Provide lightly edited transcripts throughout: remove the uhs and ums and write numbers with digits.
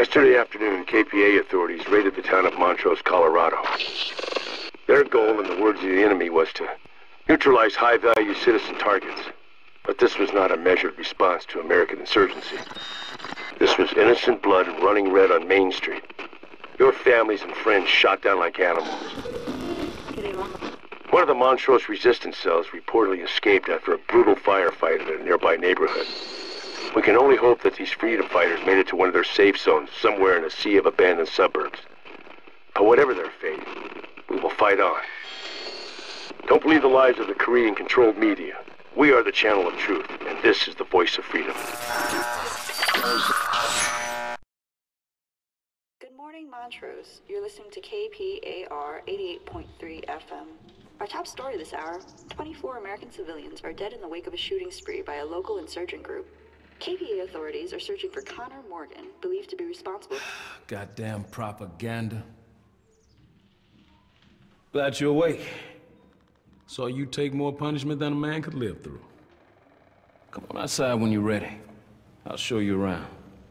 Yesterday afternoon, KPA authorities raided the town of Montrose, Colorado. Their goal, in the words of the enemy, was to neutralize high-value citizen targets. But this was not a measured response to American insurgency. This was innocent blood running red on Main Street. Your families and friends shot down like animals. One of the Montrose resistance cells reportedly escaped after a brutal firefight in a nearby neighborhood. We can only hope that these freedom fighters made it to one of their safe zones somewhere in a sea of abandoned suburbs. But whatever their fate, we will fight on. Don't believe the lies of the Korean-controlled media. We are the channel of truth, and this is the voice of freedom. Good morning, Montrose. You're listening to KPAR 88.3 FM. Our top story this hour, 24 American civilians are dead in the wake of a shooting spree by a local insurgent group. KPA authorities are searching for Connor Morgan, believed to be responsible. Goddamn propaganda. Glad you're awake. Saw you take more punishment than a man could live through. Come on outside when you're ready. I'll show you around.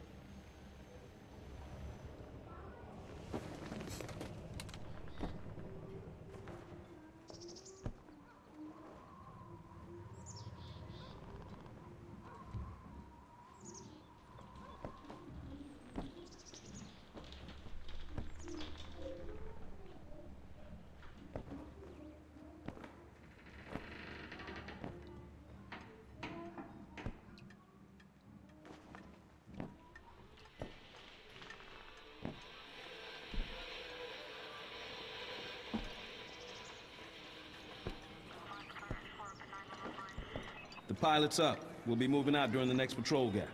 The pilot's up. We'll be moving out during the next patrol gap.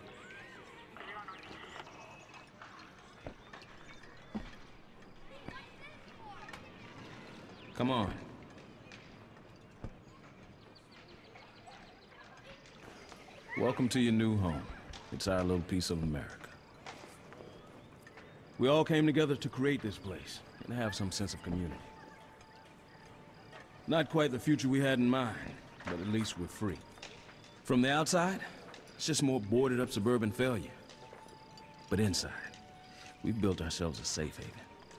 Come on. Welcome to your new home. It's our little piece of America. We all came together to create this place and have some sense of community. Not quite the future we had in mind, but at least we're free. From the outside, it's just more boarded-up suburban failure. But inside, we've built ourselves a safe haven.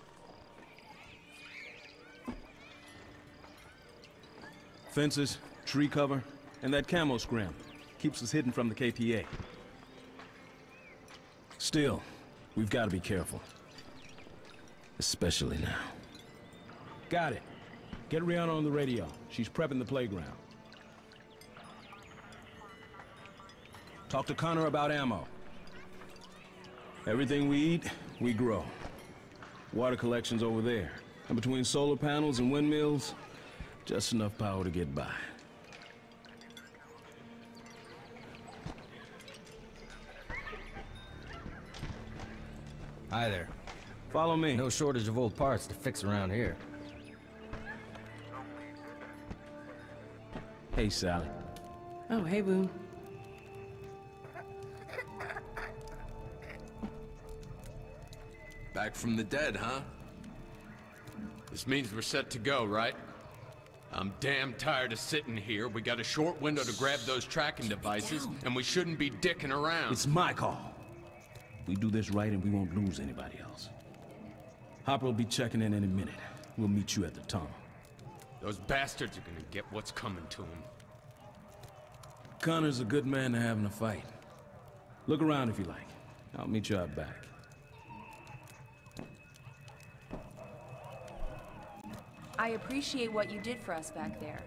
Fences, tree cover, and that camo scram keeps us hidden from the KPA. Still, we've got to be careful. Especially now. Got it. Get Rihanna on the radio. She's prepping the playground. Talk to Connor about ammo. Everything we eat, we grow. Water collection's over there. And between solar panels and windmills, just enough power to get by. Hi there. Follow me. No shortage of old parts to fix around here. Hey, Sally. Oh, hey, Boone. Back from the dead, huh? This means we're set to go, right? I'm damn tired of sitting here. We got a short window to grab those tracking devices, and we shouldn't be dicking around. It's my call. We do this right and we won't lose anybody else. Hopper will be checking in any minute. We'll meet you at the tunnel. Those bastards are gonna get what's coming to them. Connor's a good man to have in a fight. Look around if you like. I'll meet you out back. I appreciate what you did for us back there.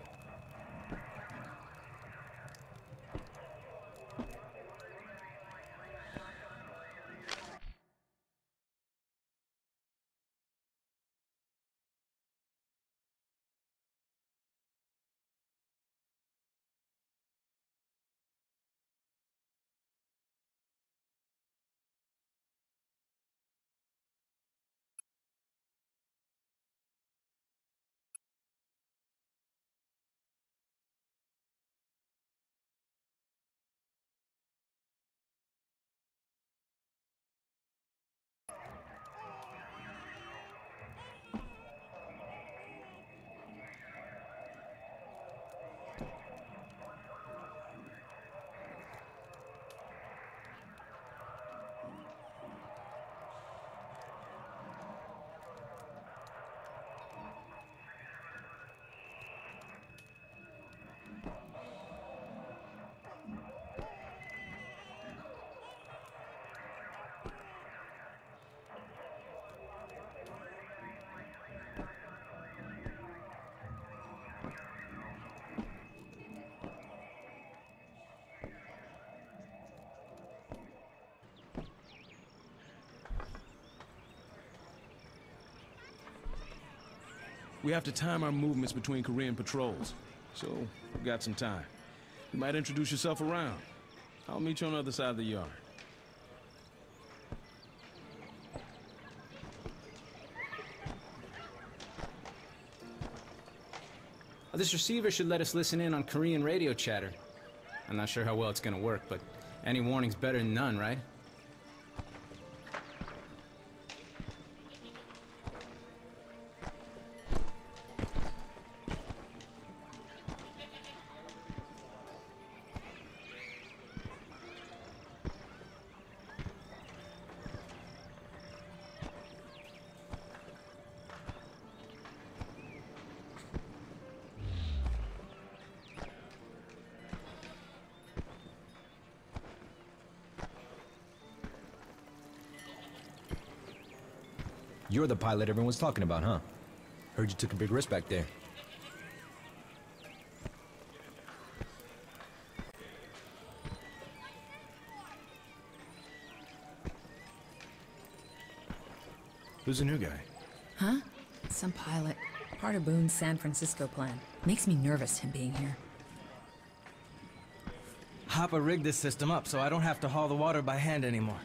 We have to time our movements between Korean patrols. So, we've got some time. You might introduce yourself around. I'll meet you on the other side of the yard. This receiver should let us listen in on Korean radio chatter. I'm not sure how well it's gonna work, but any warning's better than none, right? You're the pilot everyone's talking about, huh? Heard you took a big risk back there. Who's the new guy? Huh? Some pilot. Part of Boone's San Francisco plan. Makes me nervous, him being here. Hopper rigged this system up so I don't have to haul the water by hand anymore.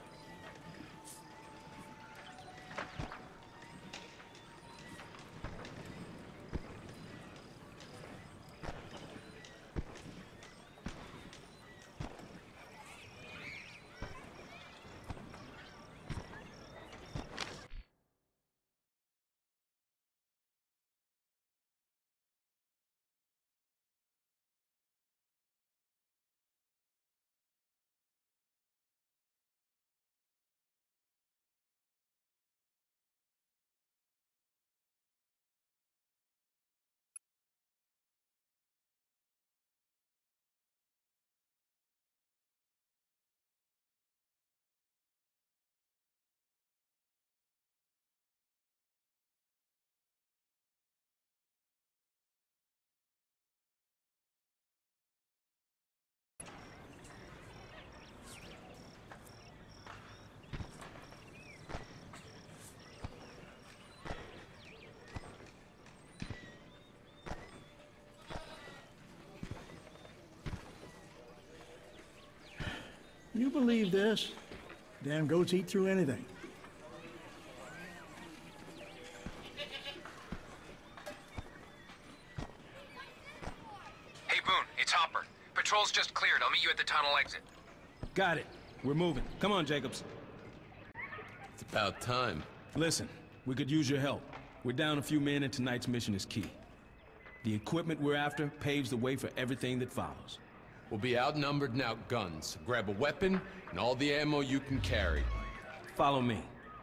You believe this? Damn goats eat through anything. Hey, Boone, it's Hopper. Patrol's just cleared. I'll meet you at the tunnel exit. Got it. We're moving. Come on, Jacobs. It's about time. Listen, we could use your help. We're down a few men and tonight's mission is key. The equipment we're after paves the way for everything that follows. We'll be outnumbered and outgunned, so grab a weapon and all the ammo you can carry. Follow me.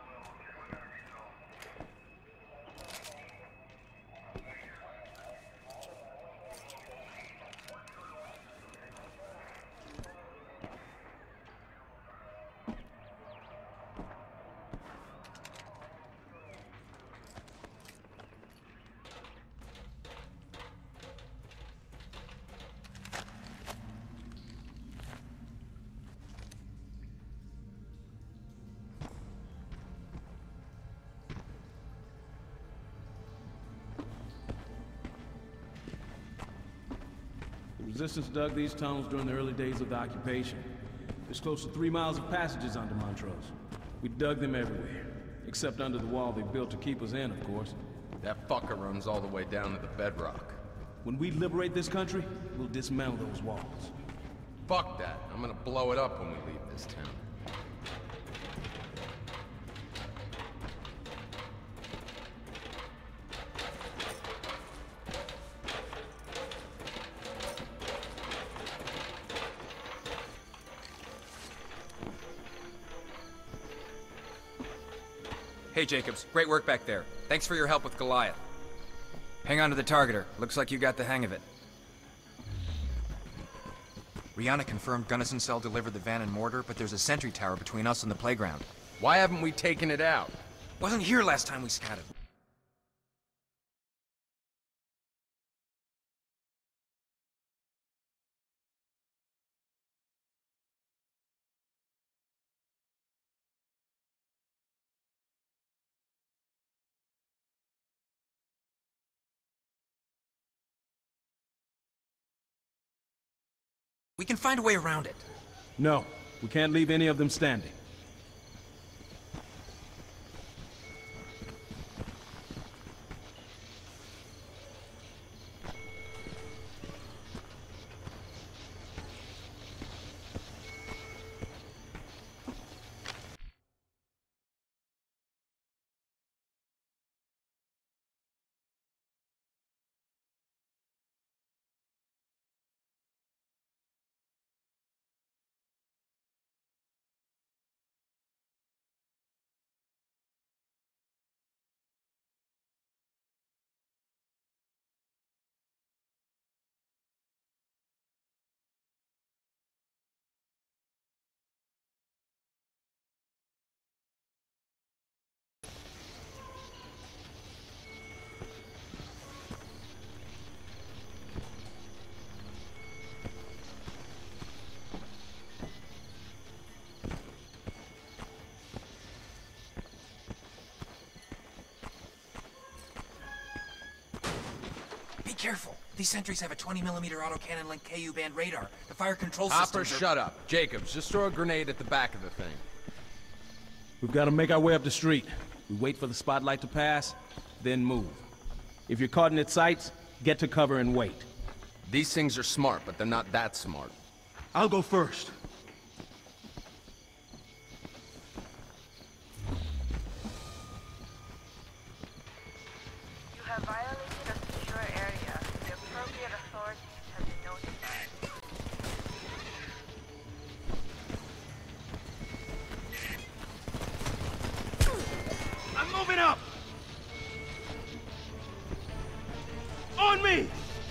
Resistance dug these tunnels during the early days of the occupation. There's close to 3 miles of passages onto Montrose. We dug them everywhere, except under the wall they built to keep us in, of course. That fucker runs all the way down to the bedrock. When we liberate this country, we'll dismantle those walls. Fuck that. I'm gonna blow it up when we leave this town. Hey, Jacobs. Great work back there. Thanks for your help with Goliath. Hang on to the targeter. Looks like you got the hang of it. Rihanna confirmed Gunnison Cell delivered the van and mortar, but there's a sentry tower between us and the playground. Why haven't we taken it out? Wasn't here last time we scattered. We can find a way around it. No, we can't leave any of them standing. Be careful. These sentries have a 20mm autocannon link KU band radar. The fire control systems Hopper, shut up. Jacobs, just throw a grenade at the back of the thing. We've got to make our way up the street. We wait for the spotlight to pass, then move. If you're caught in its sights, get to cover and wait. These things are smart, but they're not that smart. I'll go first. You have violated a secure area. The appropriate authorities have been notified. I'm moving up! On me!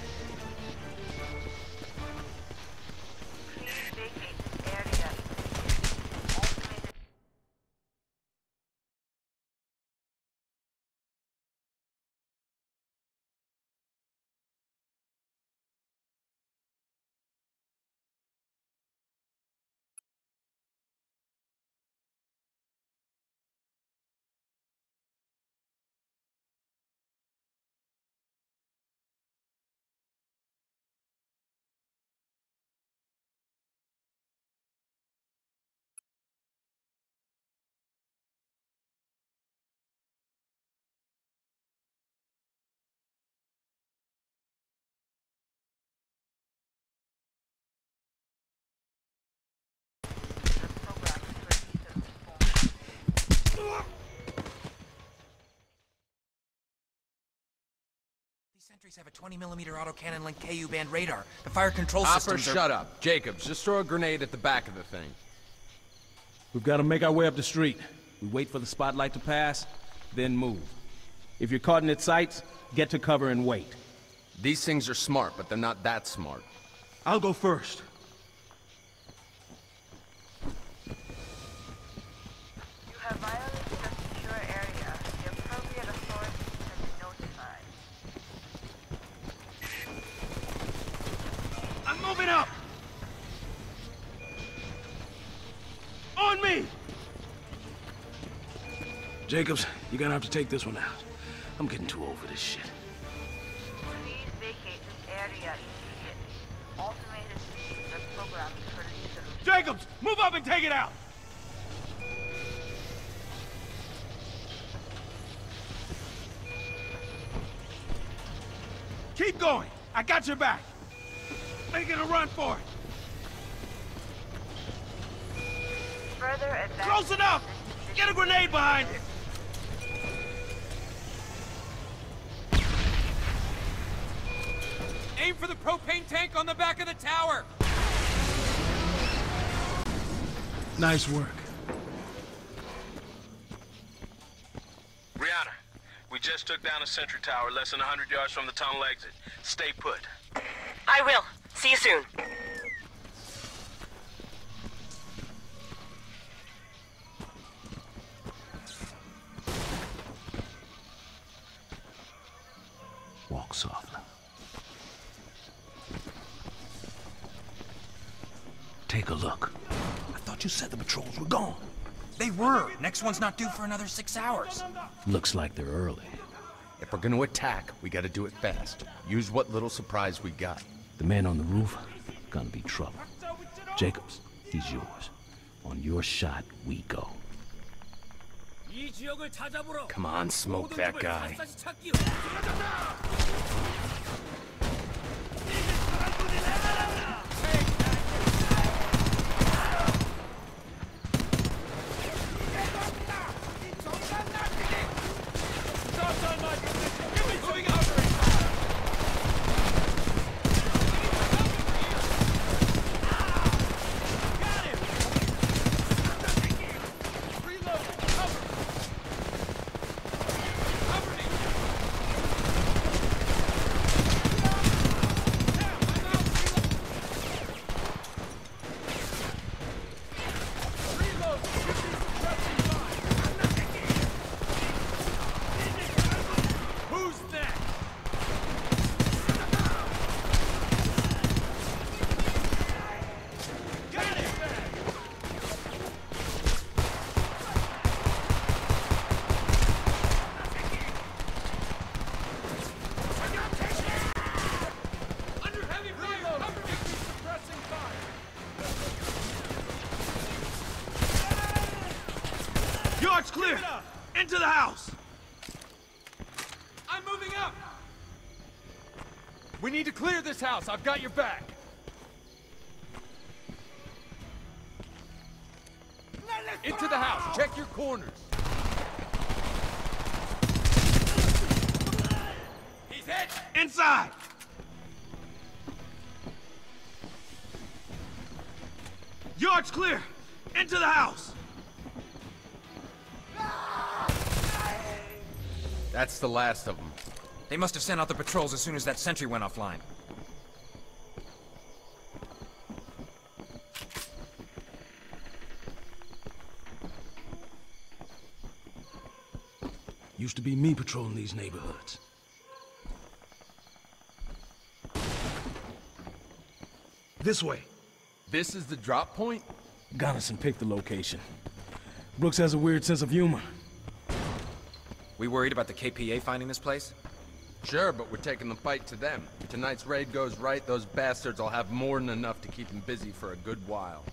Please vacate this area immediately. Ultimated. These sentries have a 20mm autocannon link KU band radar. The fire control Hopper, systems are... shut up. Jacobs, just throw a grenade at the back of the thing. We've got to make our way up the street. We wait for the spotlight to pass, then move. If you're caught in its sights, get to cover and wait. These things are smart, but they're not that smart. I'll go first. You have violated a secure area. The appropriate authorities have been notified. I'm moving up! On me! Jacobs, you're gonna have to take this one out. I'm getting too old for this shit. Please vacate this area immediately. Automated systems are programmed for resolution. Jacobs, move up and take it out! Keep going! I got your back! Making a run for it! Further advance. Close enough! Get a grenade behind it! Aim for the propane tank on the back of the tower! Nice work. Rihanna, we just took down a sentry tower less than 100 yards from the tunnel exit. Stay put. I will. See you soon. Walk softly. Take a look. I thought you said the patrols were gone. They were. Next one's not due for another 6 hours. Looks like they're early. If we're gonna attack, we gotta do it fast. Use what little supplies we got. The man on the roof, gonna be trouble. Jacobs, he's yours. On your shot, we go. Come on, smoke that guy. Yard's clear! Into the house! I'm moving up! We need to clear this house. I've got your back. Into the house. Check your corners. He's hit! Inside! Yard's clear! Into the house! That's the last of them. They must have sent out the patrols as soon as that sentry went offline. Used to be me patrolling these neighborhoods. This way. This is the drop point? Gunnison picked the location. Brooks has a weird sense of humor. We worried about the KPA finding this place? Sure, but we're taking the fight to them. If tonight's raid goes right, those bastards will have more than enough to keep them busy for a good while.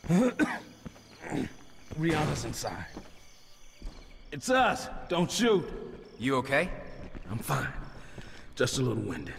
Rihanna's inside. It's us! Don't shoot! You okay? I'm fine. Just a little winded.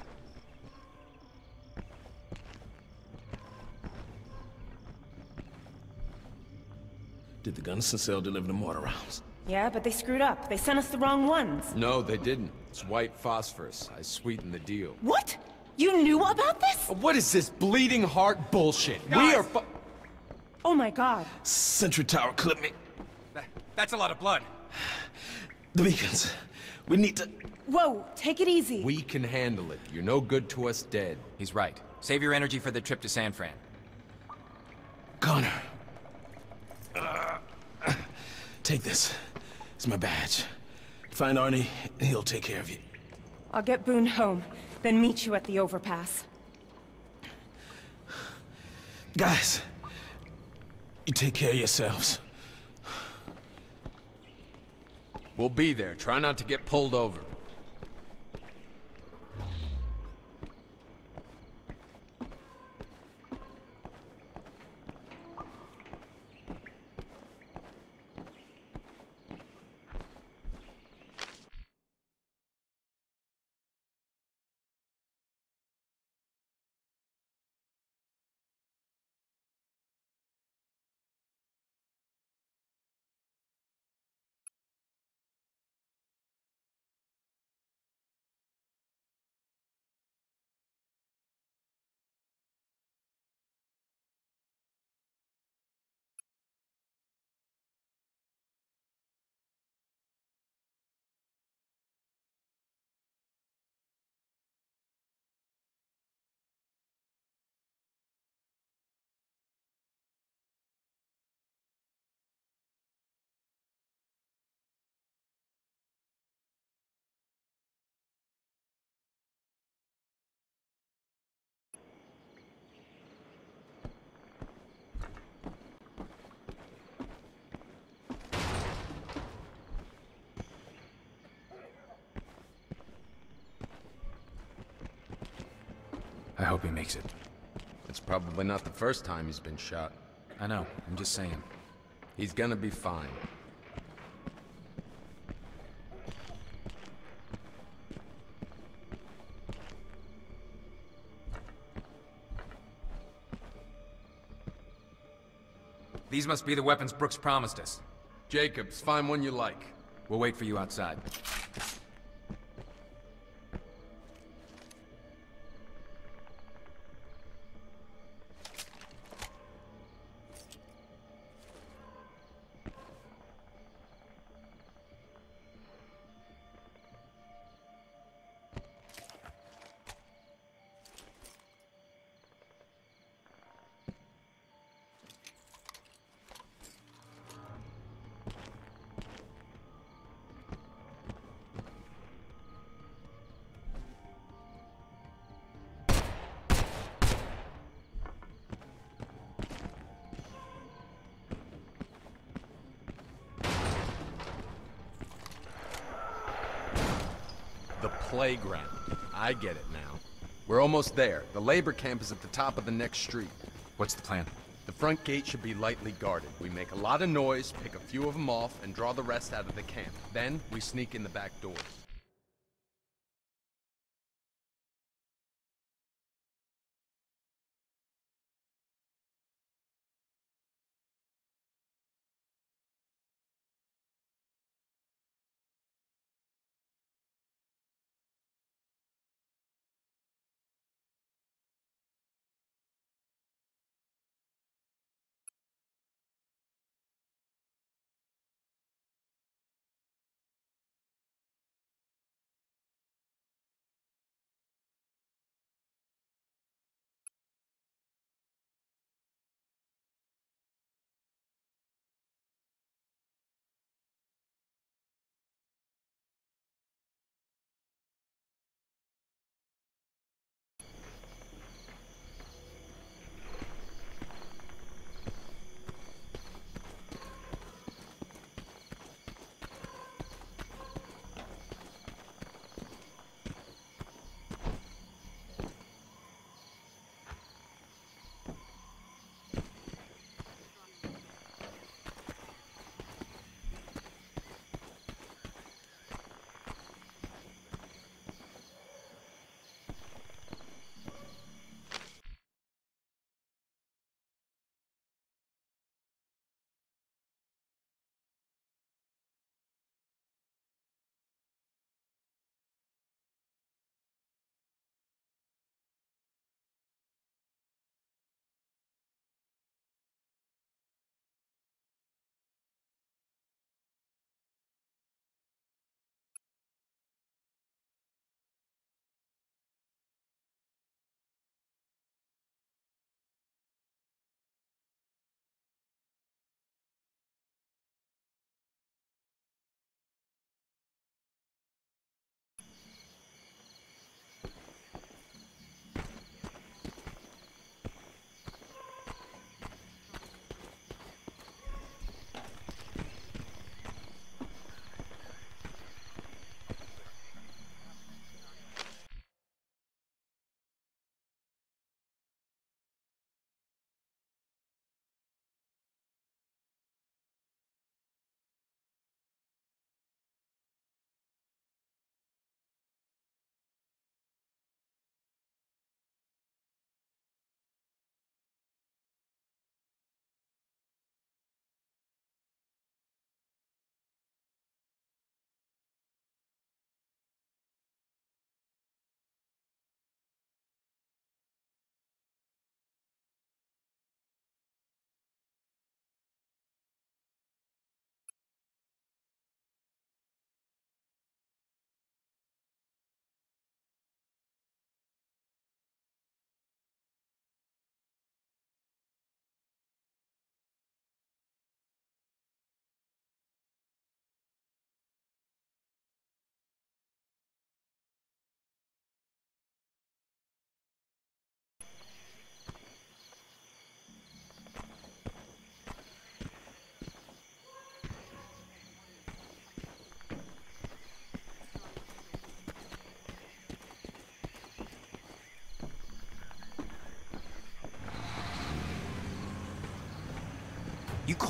Did the Gunnison cell deliver the mortar rounds? Yeah, but they screwed up. They sent us the wrong ones. No, they didn't. It's white phosphorus. I sweetened the deal. What? You knew about this? What is this bleeding heart bullshit? Guys! We are Oh my god. Sentry tower clipped me. That's a lot of blood. The beacons. We need to... Whoa, take it easy. We can handle it. You're no good to us dead. He's right. Save your energy for the trip to San Fran. Connor. Take this. It's my badge. Find Arnie, and he'll take care of you. I'll get Boone home, then meet you at the overpass. Guys, you take care of yourselves. We'll be there. Try not to get pulled over. I hope he makes it. It's probably not the first time he's been shot. I know, I'm just saying. He's gonna be fine. These must be the weapons Brooks promised us. Jacobs, find one you like. We'll wait for you outside. The playground. I get it now. We're almost there. The labor camp is at the top of the next street. What's the plan? The front gate should be lightly guarded. We make a lot of noise, pick a few of them off, and draw the rest out of the camp. Then, we sneak in the back doors.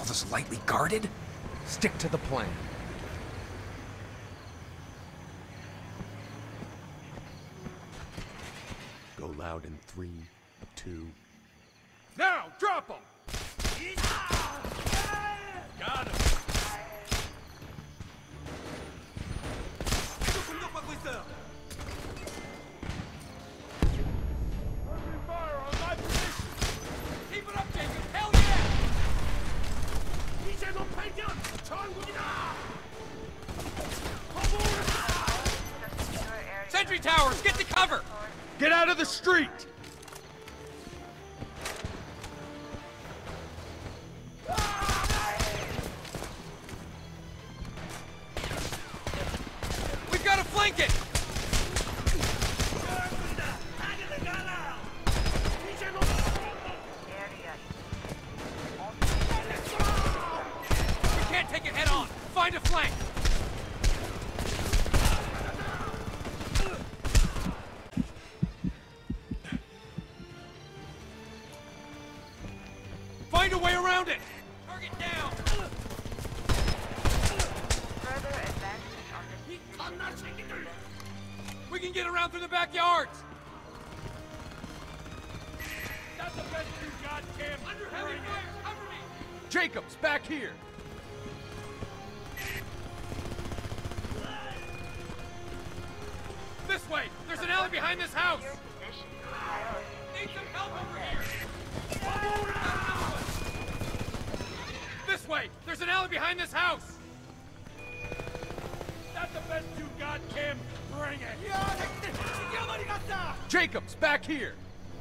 calls us lightly guarded? Stick to the plan. Go loud in 3, 2... Now, drop them! Got him! Fire on my position! Keep it up, Jacob! Hell yeah! Sentry towers, get to cover! Get out of the street! We've got to flank it! We can't take it head on! Find a flank! Find a way around it! Target down! Further advancement on this We can get around through the backyards! That's the best you got, Tim! Under heavy fire! Cover me! Jacobs, back here! This way! There's an alley behind this house! Need some help over here! This way! There's an alley behind this house! That's the best you got, Kim! Bring it! Jacobs, back here!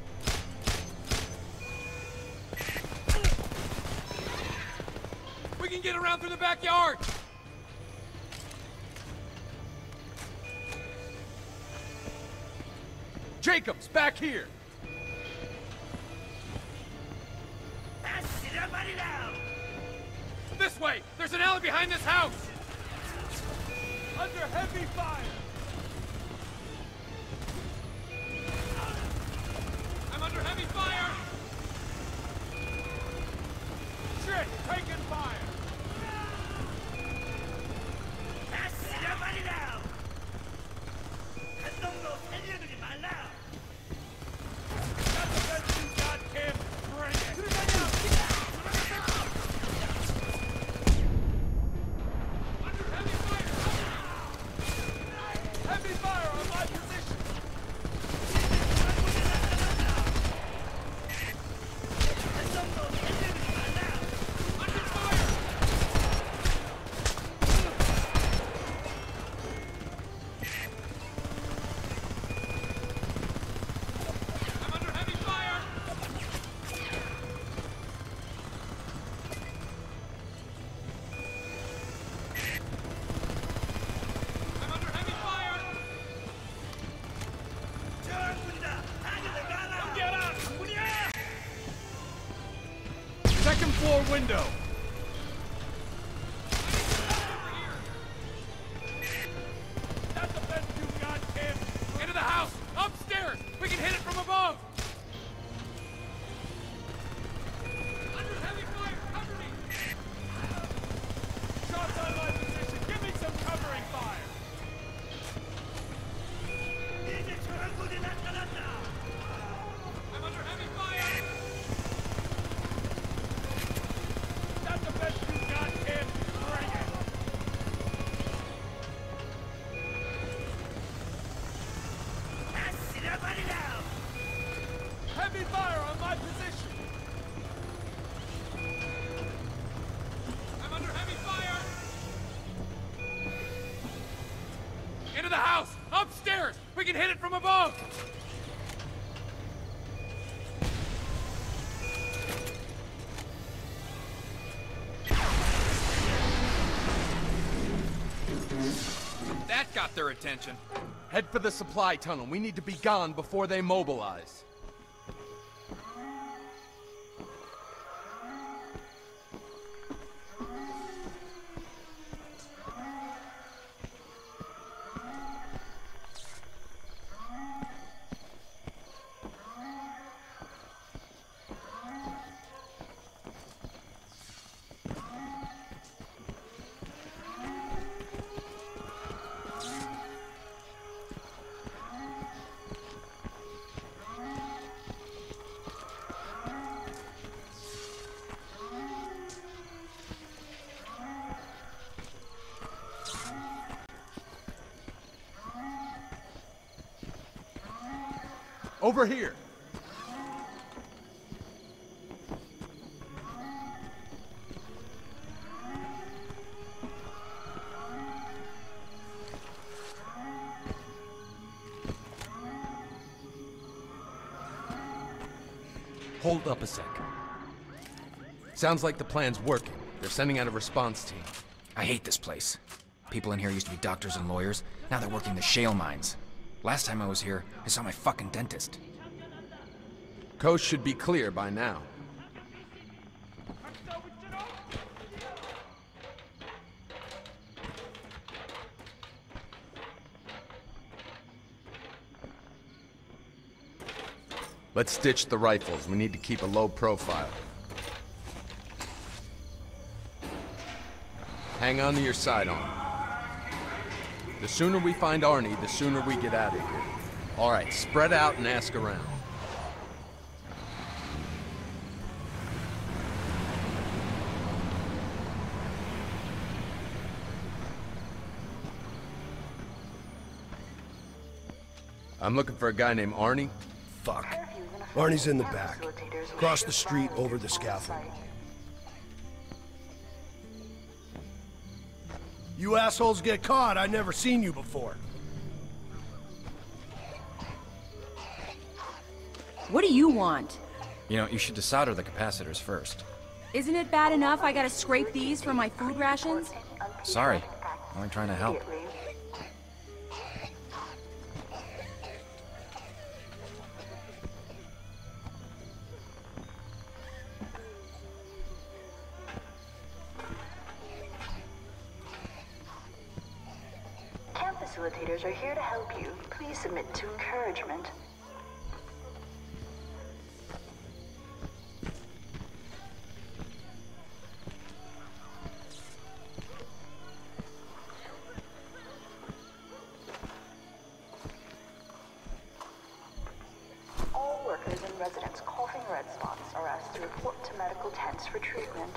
We can get around through the backyard! Jacobs, back here! This way! There's an alley behind this house! Under heavy fire! I'm under heavy fire! Shit! Taking fire! That's the best you got, Kim! Bring it! Heavy fire on my position! Under fire! I'm under heavy fire! I'm under heavy fire! Second floor window! That's the best you got, kid! Into the house! Upstairs! We can hit it from above! Under heavy fire! Cover me! Shots on my position! Give me some covering fire! I'm under heavy fire! That's the best you got, kid! Bring it! Heavy fire on my position! I'm under heavy fire! Into the house! Upstairs! We can hit it from above! That got their attention. Head for the supply tunnel. We need to be gone before they mobilize. Over here! Hold up a sec. Sounds like the plan's working. They're sending out a response team. I hate this place. People in here used to be doctors and lawyers. Now they're working the shale mines. Last time I was here, I saw my fucking dentist. Coast should be clear by now. Let's ditch the rifles. We need to keep a low profile. Hang on to your sidearm. The sooner we find Arnie, the sooner we get out of here. All right, spread out and ask around. I'm looking for a guy named Arnie. Fuck. Arnie's in the back. Across the street over the scaffold. You assholes get caught, I've never seen you before. What do you want? You know, you should desolder the capacitors first. Isn't it bad enough I gotta scrape these from my food rations? Sorry. I'm only trying to help. Facilitators are here to help you. Please submit to encouragement. All workers and residents coughing red spots are asked to report to medical tents for treatment.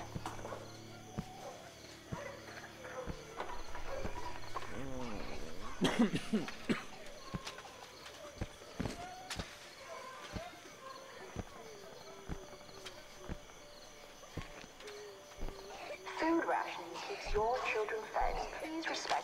Food rationing keeps your children fed. Please respect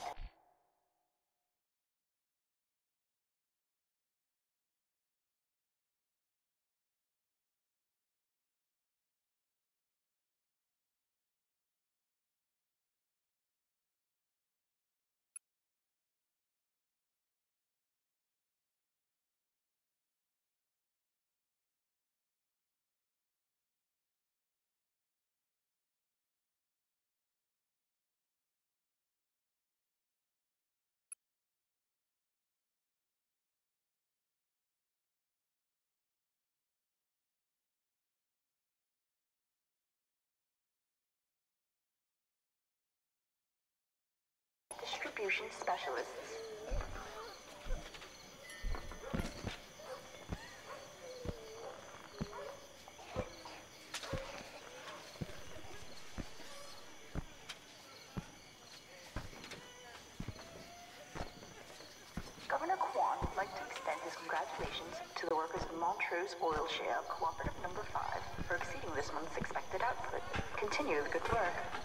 distribution specialists. Governor Kwan would like to extend his congratulations to the workers of Montrose Oil Shale Cooperative Number 5 for exceeding this month's expected output. Continue the good work.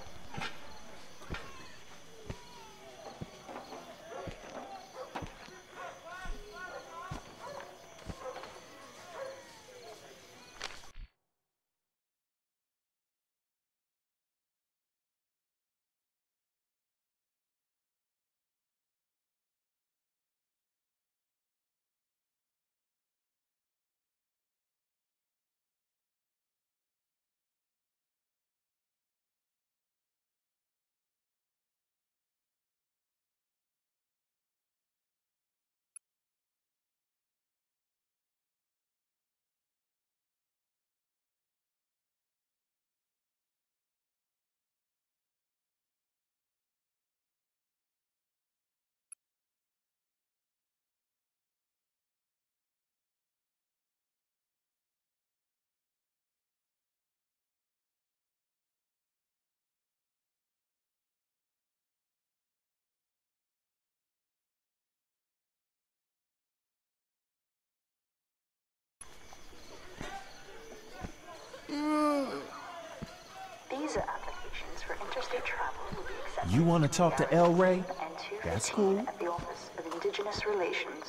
You want to talk to El Rey? That's cool. At the Office of Indigenous Relations.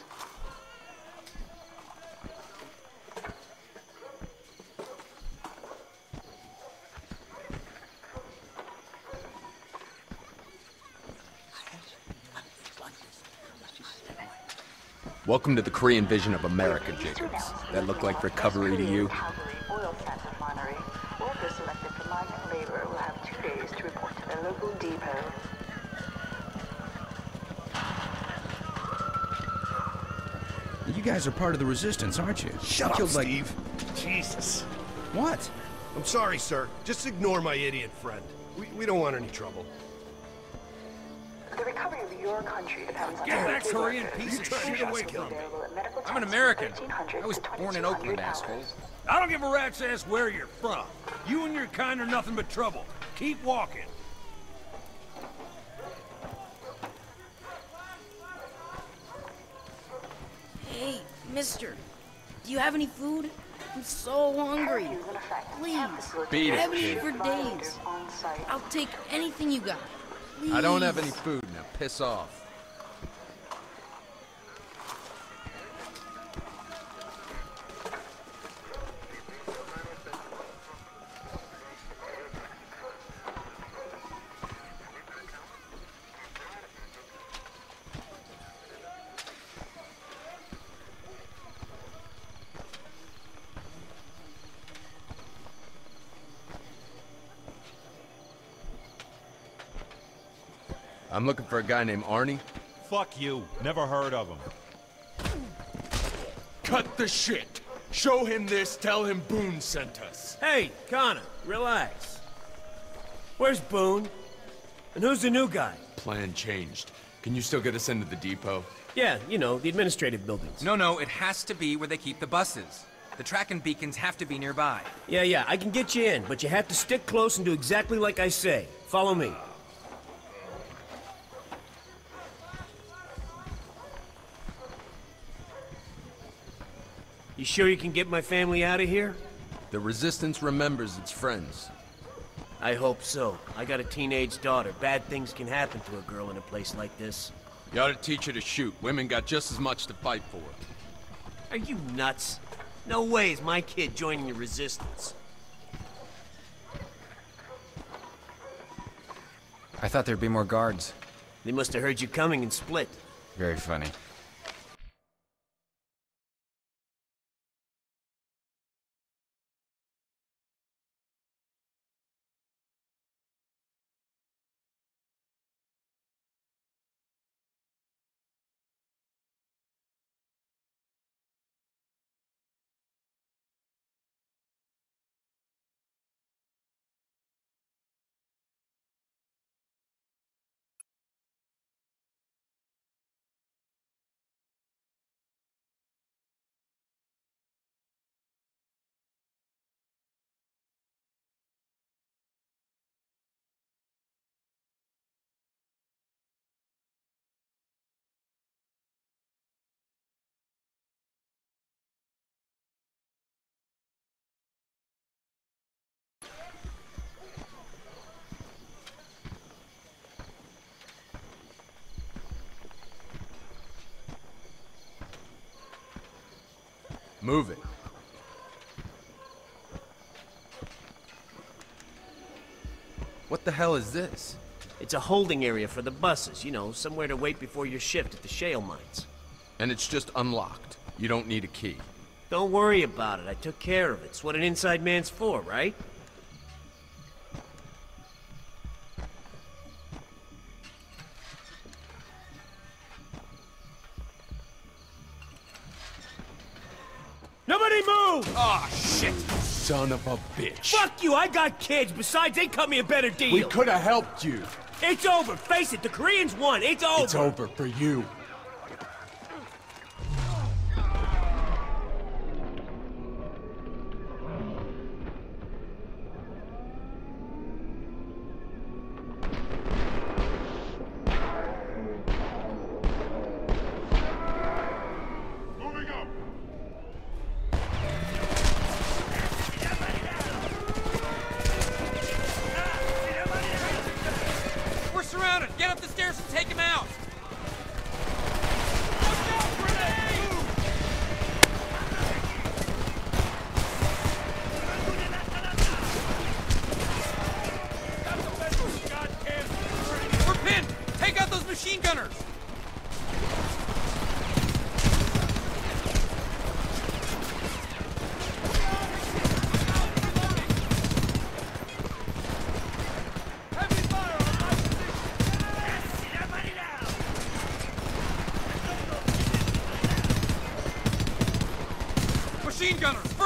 Welcome to the Korean vision of America, Jacobs. That look like recovery to you? Oil sands refinery. Workers selected for mining labor will have 2 days to report to their local depot. You guys are part of the resistance, aren't you? Shut up, Steve. Jesus. What? I'm sorry, sir. Just ignore my idiot friend. We don't want any trouble. The recovery of your country depends on Get back, Korean piece of shit away from me. I'm an American. I was born in Oakland, asshole. I don't give a rat's ass where you're from. You and your kind are nothing but trouble. Keep walking. Hey, mister. Do you have any food? I'm so hungry. Please. Beat it, I haven't kid. eaten for days. I'll take anything you got. Please. I don't have any food, now piss off. I'm looking for a guy named Arnie. Fuck you. Never heard of him. Cut the shit! Show him this, tell him Boone sent us. Hey, Connor, relax. Where's Boone? And who's the new guy? Plan changed. Can you still get us into the depot? Yeah, you know, the administrative buildings. No, it has to be where they keep the buses. The tracking beacons have to be nearby. Yeah, I can get you in, but you have to stick close and do exactly like I say. Follow me. You sure you can get my family out of here? The Resistance remembers its friends. I hope so. I got a teenage daughter. Bad things can happen to a girl in a place like this. You ought to teach her to shoot. Women got just as much to fight for. Are you nuts? No way is my kid joining the Resistance. I thought there'd be more guards. They must have heard you coming and split. Very funny. Move it. What the hell is this? It's a holding area for the buses, you know, somewhere to wait before your shift at the shale mines. And it's just unlocked. You don't need a key. Don't worry about it. I took care of it. It's what an inside man's for, right? Nobody move! Ah, shit! Son of a bitch. Fuck you! I got kids. Besides, they cut me a better deal. We could have helped you. It's over. Face it, the Koreans won. It's over. It's over for you.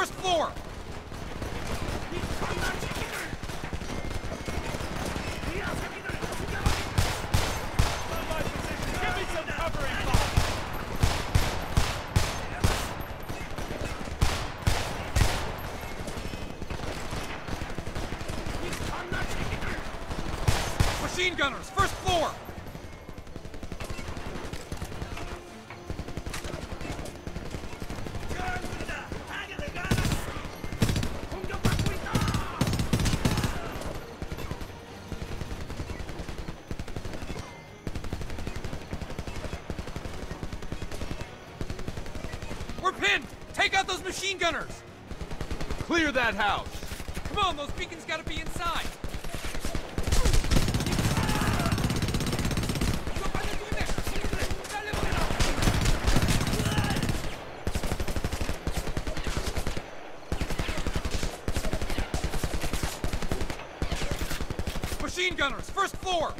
First floor! Give me some covering fire! Machine gunners, first floor! We're pinned! Take out those machine gunners! Clear that house! Come on, those beacons gotta be inside! Machine gunners, first floor!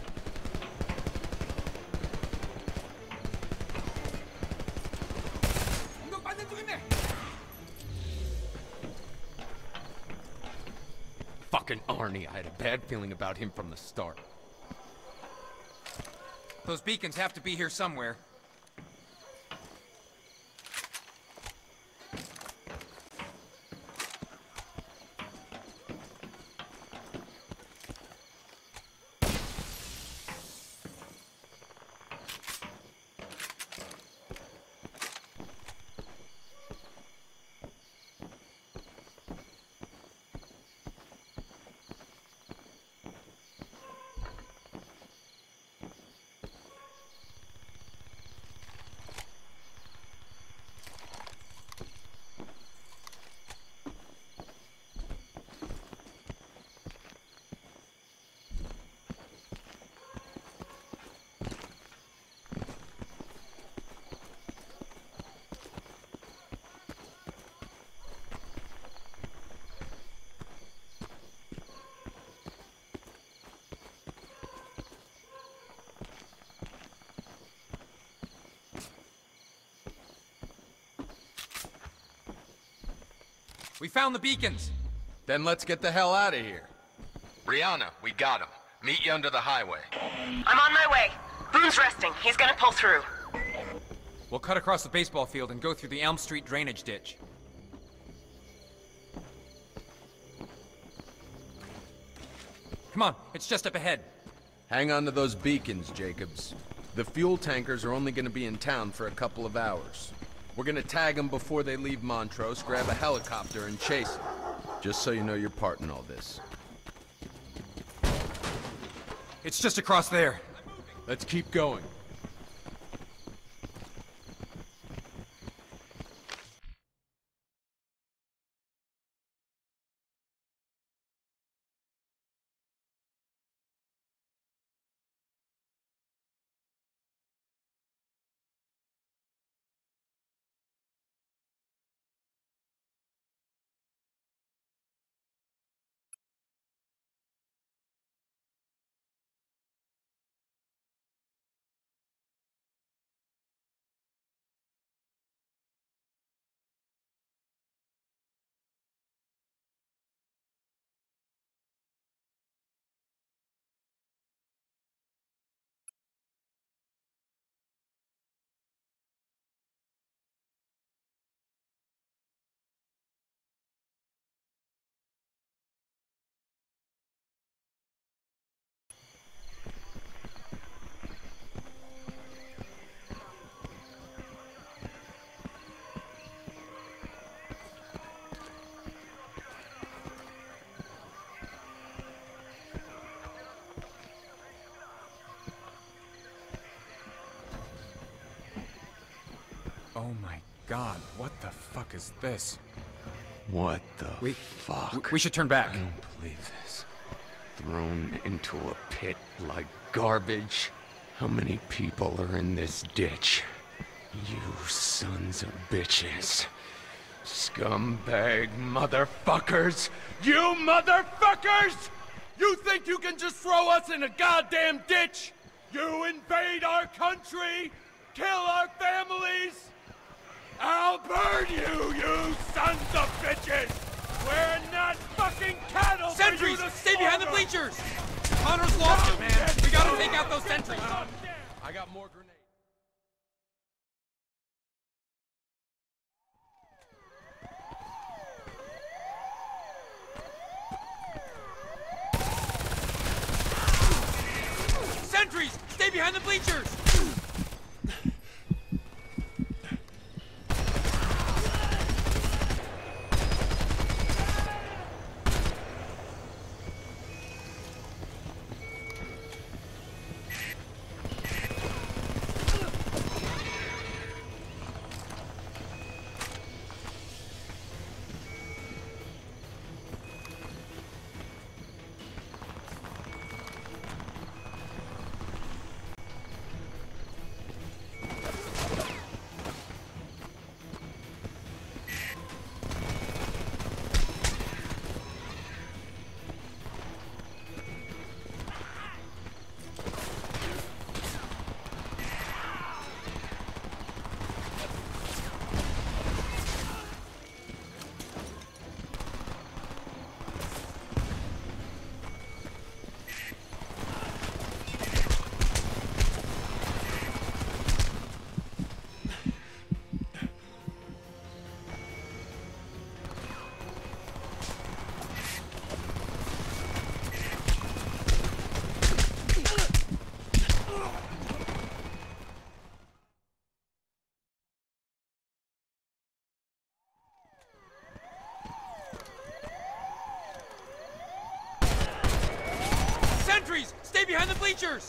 Fucking Arnie, I had a bad feeling about him from the start. Those beacons have to be here somewhere. We found the beacons! Then let's get the hell out of here. Brianna, we got him. Meet you under the highway. I'm on my way. Boone's resting. He's gonna pull through. We'll cut across the baseball field and go through the Elm Street drainage ditch. Come on, it's just up ahead. Hang on to those beacons, Jacobs. The fuel tankers are only gonna be in town for a couple of hours. We're gonna tag them before they leave Montrose, grab a helicopter, and chase them. Just so you know your part in all this. It's just across there. Let's keep going. Oh my god, what the fuck is this? What the fuck? We should turn back. I don't believe this. Thrown into a pit like garbage. How many people are in this ditch? You sons of bitches. Scumbag motherfuckers! You motherfuckers! You think you can just throw us in a goddamn ditch? You invade our country! Kill our families! I'll burn you, you sons of bitches! We're not fucking cattle! Sentries! Stay behind the bleachers! Connor's lost it, man! We gotta take out those sentries! I got more grenades. Sentries! Stay behind the bleachers! Sentries! Stay behind the bleachers!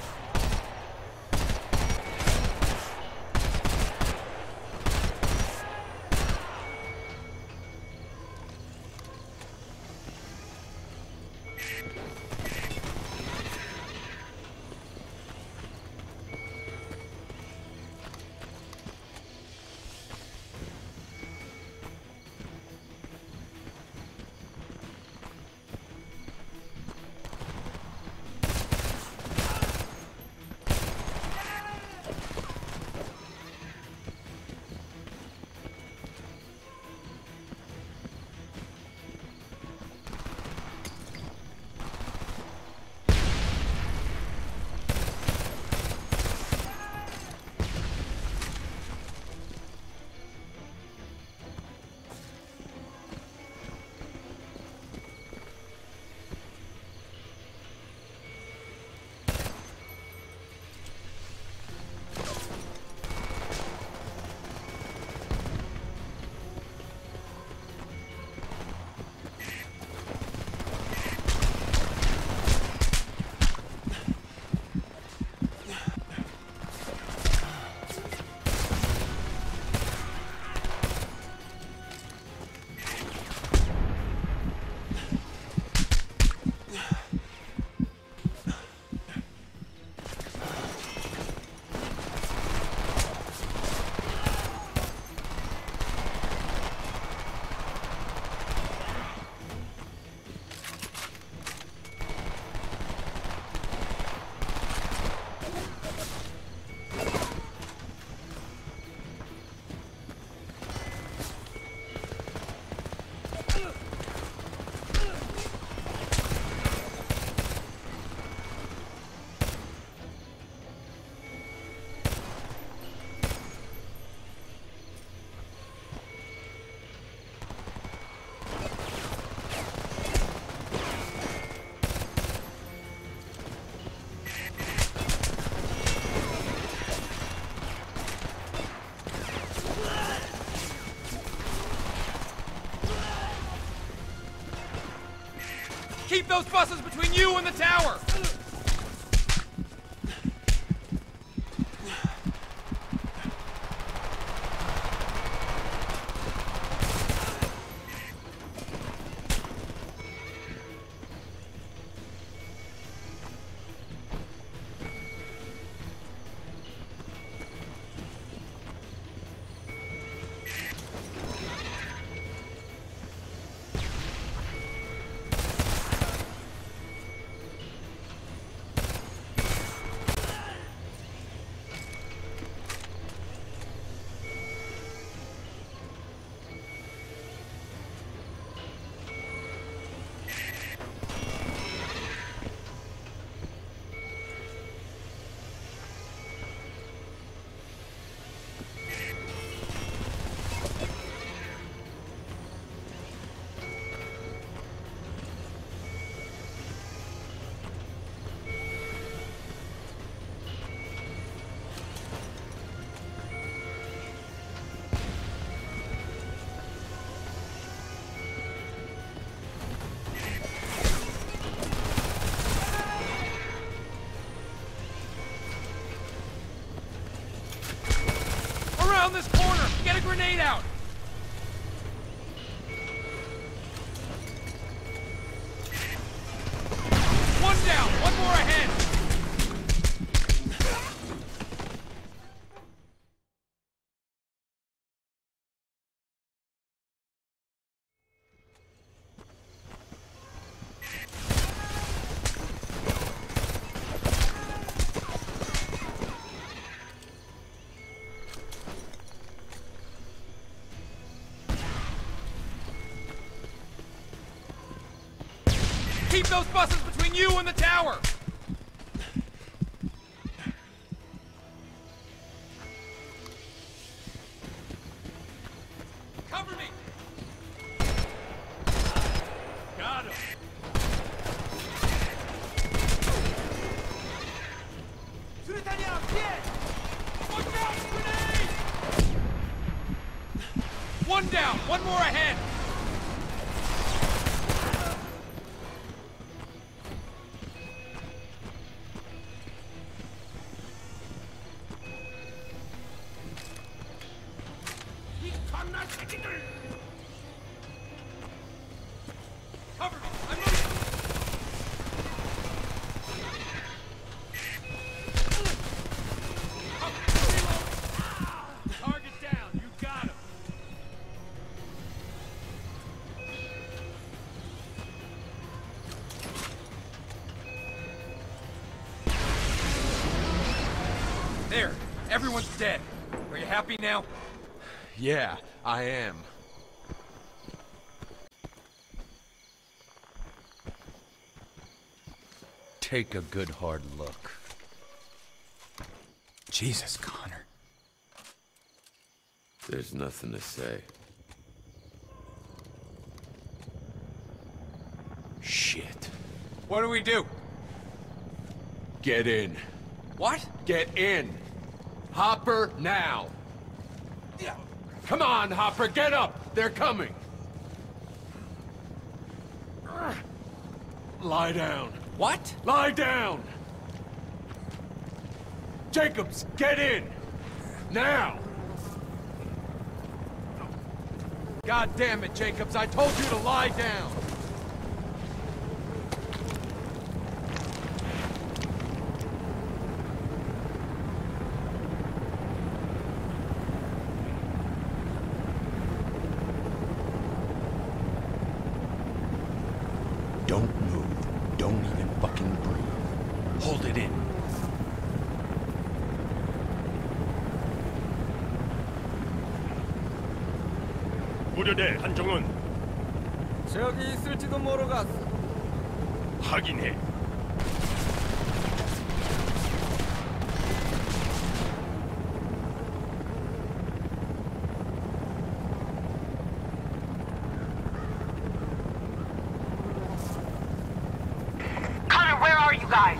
Keep those buses between you and the tower! a grenade out! One down, one more ahead! Keep those buses between you and the tower! Cover me! Got him! Watch out, grenade! One down, one more ahead! Cover me! I'm moving! Target down! You got him! There! Everyone's dead! Are you happy now? Yeah, I am. Take a good hard look. Jesus, Connor. There's nothing to say. Shit. What do we do? Get in. What? Get in! Hopper, now! Come on, Hopper, get up! They're coming! Lie down. What? Lie down! Jacobs, get in! Now! God damn it, Jacobs, I told you to lie down! Don't move. Don't even fucking breathe. Hold it in. 무료대 한정은 저기 있을지도 모르겠어. 확인해. Connor, where are you guys?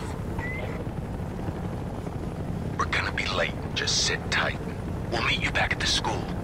We're gonna be late. Just sit tight. We'll meet you back at the school.